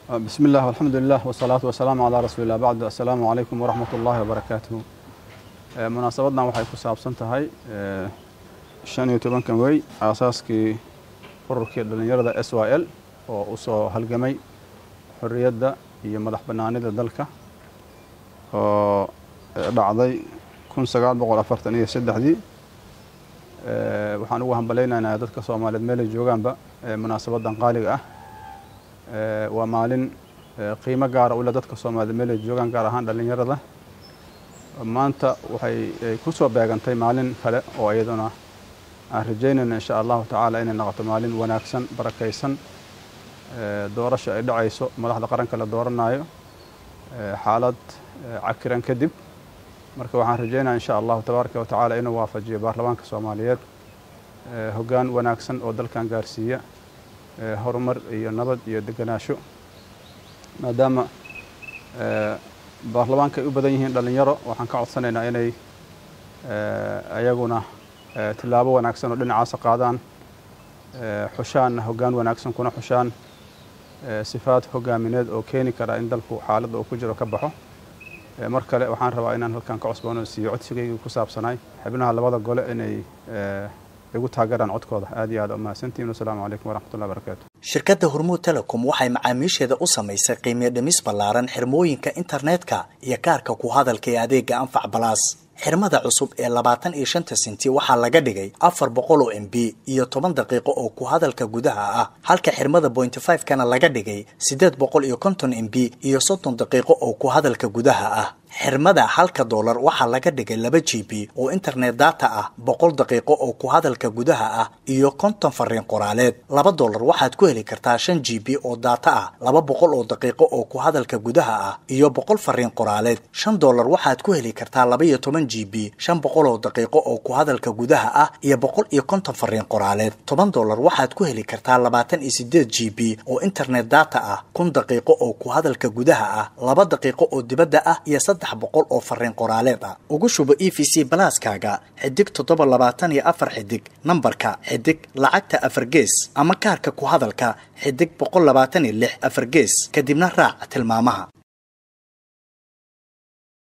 بسم الله والحمد لله والصلاة والسلام على رسول الله. بعد السلام عليكم ورحمة الله وبركاته. مناسبتنا waxay ku saabsan tahay 15 kan way aasaaskii ururkii dhalinyarada SYL oo u soo halgamay xorriyadda iyo madax bannaanida dalka oo dhacday 1943 waxaan ugu hambaleynaynaa dadka Soomaaliyeed meel ay joogaanba munaasabadan qaaliga ah waa maalin qiimo gaar ah u leh dadka Soomaaliyeed meel ay joogaan gaar ahaan dhalinyarada maanta waxay ku soo beegantay maalin kale oo iyaduna aan rajaynayna insha Allah taala inay noqoto maalin wanaagsan barakaysan doorasho ay dhacayso madaxda qaranka la dooranayo xaalad cakiran kadib marka waxaan rajaynayaa insha Allah tabaaraka wa taala inuu waafajiyo baarlamaanka Soomaaliyeed hoggaan wanaagsan oo dalkan gaarsiiya horumar iyo nabad iyo deganaansho maadaama baarlamaanka ay u badan yihiin dhalinyaro waxaan ka codsanaynaa inay ayaguna tilaabo wanaagsan oo dhinacaas qaadaan xushaan hoggaan wanaagsan kuna xushaan sifaad hogaamineed oo keeni kara in dalku xaaladda uu ku jiro ka baxo mar kale waxaan rabaa inaan halkan ka cusboonaysiiyo codsigayga ku saabsanay xubnaha labada gole inay igu taageeraan codkooda aad iyo aad u mahadsantihiin. Assalaamu calaykum waraxmatullahi wabarakaatuh. shirkadda Hormuud Telecom waxay macaamiisheeda u samaysay qiimo dhimis ballaaran xirmooyinka internetka iyo kaarka ku hadalka ee adeega Anfac Plus xirmada cusub ee 25 senti waxaa laga dhigay 400 MB iyo 10 daqiiqo oo ku hadalka gudaha ah halka xirmada 0.5 kana laga dhigay 850 MB iyo 30 daqiiqo oo ku hadalka gudaha ah xirmada $1 waxaa laga dhigay 2 GB oo internet data ah 100 daqiiqo oo ku hadalka gudaha ah iyo 50 fariin qoraaleed $2 waxaad ku heli kartaa 5 GB oo data ah 200 oo daqiiqo oo ku hadalka gudaha ah iyo 100 fariin qoraaleed $5 waxaad ku heli kartaa 12 GB 500 oo daqiiqo oo ku hadalka gudaha ah iyo 150 fariin qoraaleed $10 waxaad ku heli kartaa 28 GB oo internet data ah 1000 daqiiqo oo ku hadalka gudaha ah 2 daqiiqo oo dibadda ah iyo 300 oo fariin qoraaleed ah ugu shubo EVC Plus-kaaga xidig 724 xidig nambarka xidig lacagta 4 gees ama kaarka ku hadalka xidig 126 4 gees kadibna raac tilmaamaha